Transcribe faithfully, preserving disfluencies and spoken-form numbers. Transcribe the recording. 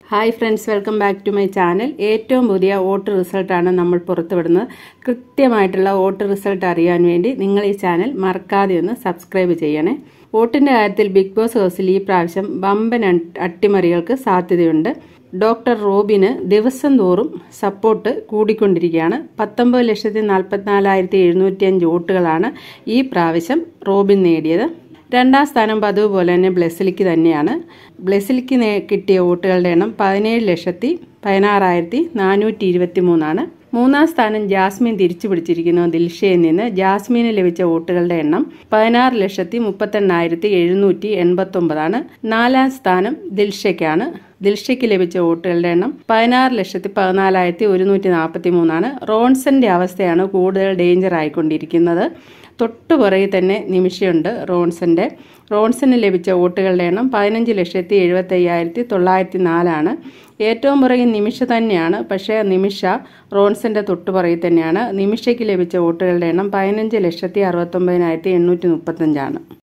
Hi friends, welcome back to my channel. ഏറ്റവും പുതിയ vote റിസൾട്ടാണ് നമ്മൾ പുറത്തുവിടുന്നത്. കൃത്യമായിട്ടുള്ള വോട്ട് റിസൾട്ട് അറിയാൻ വേണ്ടി നിങ്ങൾ ഈ ചാനൽ മറക്കാതെ ഒന്ന് സബ്സ്ക്രൈബ് ചെയ്യണേ. വോട്ടിന്റെ കാര്യത്തിൽ ബിഗ് ബോസ് ഹൗസിൽ ഈ പ്രാവശ്യം വമ്പൻ അട്ടിമറികൾക്ക് സാധ്യതയുണ്ട്. ഡോക്ടർ റോബിന് ദിവസം തോറും സപ്പോർട്ട് കൂടിക്കൊണ്ടിരിക്കുകയാണ്. പത്തൊമ്പത് ലക്ഷത്തി നാൽപ്പത്തിനാലായിരത്തി എഴുന്നൂറ്റി അഞ്ച് വോട്ടുകളാണ് ഈ പ്രാവശ്യം റോബിൻ നേടിയത്. രണ്ടാം സ്ഥാനം പതിവ് പോലെ തന്നെ ബ്ലെസ്ലിക്ക് തന്നെയാണ്. ബ്ലെസ്ലിക്ക് കിട്ടിയ വോട്ടുകളുടെ എണ്ണം പതിനേഴ് ലക്ഷത്തി പതിനാറായിരത്തി നാനൂറ്റി ഇരുപത്തി മൂന്നാണ്. മൂന്നാം സ്ഥാനം ജാസ്മിൻ തിരിച്ചു പിടിച്ചിരിക്കുന്നു. ദിൽഷയിൽ നിന്ന് ജാസ്മിന് ലഭിച്ച വോട്ടുകളുടെ എണ്ണം പതിനാറ് ലക്ഷത്തി മുപ്പത്തെണ്ണായിരത്തി എഴുന്നൂറ്റി എൺപത്തി ഒമ്പതാണ്. നാലാം സ്ഥാനം ദിൽഷയ്ക്കാണ്. ദിൽഷയ്ക്ക് ലഭിച്ച വോട്ടുകളുടെ എണ്ണം പതിനാറ് ലക്ഷത്തി പതിനാലായിരത്തി ഒരുന്നൂറ്റി നാൽപ്പത്തി മൂന്നാണ്. റോൺസന്റെ അവസ്ഥയാണ് കൂടുതൽ ഡേഞ്ചർ ആയിക്കൊണ്ടിരിക്കുന്നത്. തൊട്ടുപുറകെ തന്നെ നിമിഷയുണ്ട്. റോൺസന്റെ റോൺസന് ലഭിച്ച വോട്ടുകളുടെ എണ്ണം പതിനഞ്ച് ലക്ഷത്തി എഴുപത്തി അയ്യായിരത്തി തൊള്ളായിരത്തി നാലാണ്. ഏറ്റവും പുറകെ നിമിഷ തന്നെയാണ്. പക്ഷേ നിമിഷ റോൺസന്റെ തൊട്ടുപുറകെ തന്നെയാണ്. നിമിഷയ്ക്ക് ലഭിച്ച വോട്ടുകളുടെ എണ്ണം പതിനഞ്ച് ലക്ഷത്തി അറുപത്തൊമ്പതിനായിരത്തി എണ്ണൂറ്റി മുപ്പത്തഞ്ചാണ്.